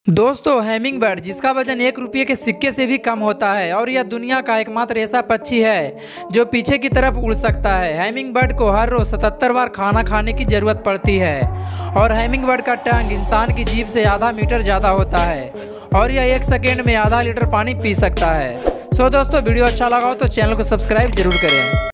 दोस्तों Hamming bird जिसका वजन 1 रुपये के सिक्के से भी कम होता है और यह दुनिया का एकमात्र ऐसा पक्षी है जो पीछे की तरफ उड़ सकता है। हैमिंग बर्ड को हर रोज 77 बार खाना खाने की जरूरत पड़ती है और हैमिंग बर्ड का टंग इंसान की जीभ से आधा मीटर ज़्यादा होता है और यह 1 सेकेंड में आधा लीटर पानी पी सकता है। सो दोस्तों वीडियो अच्छा लगा हो तो चैनल को सब्सक्राइब जरूर करें।